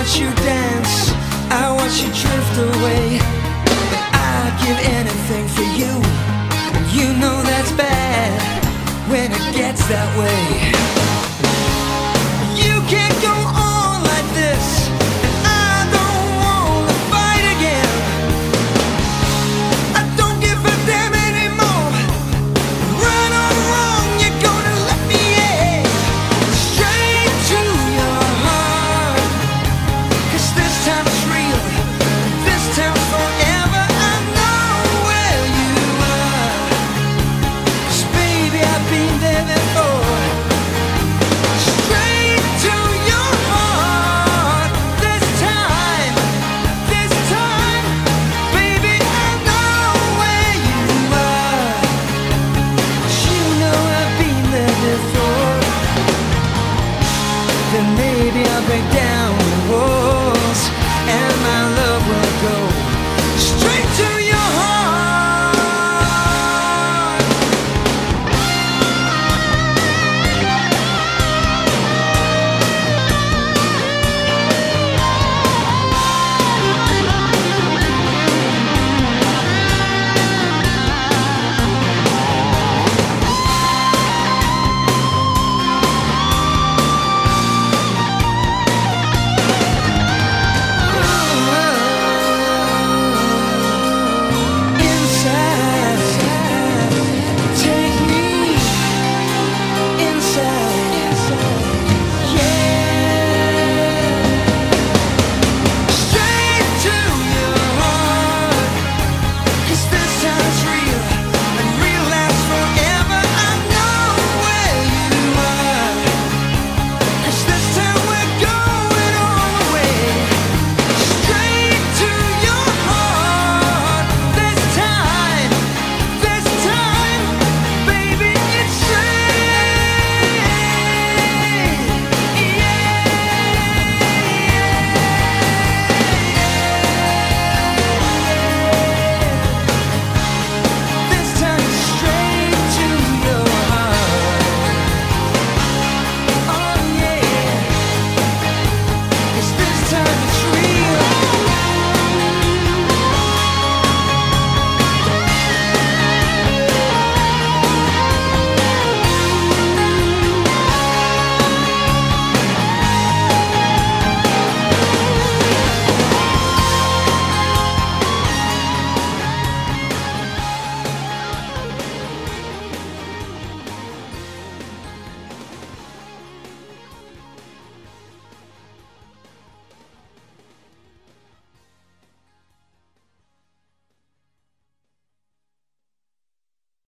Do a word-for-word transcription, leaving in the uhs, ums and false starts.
watch you dance, I watch you drift away. But I'd give anything for you, and you know that's bad when it gets that way. You can't go on like this, and I don't wanna fight again. I don't give a damn anymore. Right or wrong, you're gonna let me in straight to your heart. 'Cause this time it's real, this time's forever. I know where you are, 'cause baby I've been there before. Straight to your heart, this time, this time, baby I know where you are, 'cause you know I've been there before. Then maybe I'll break down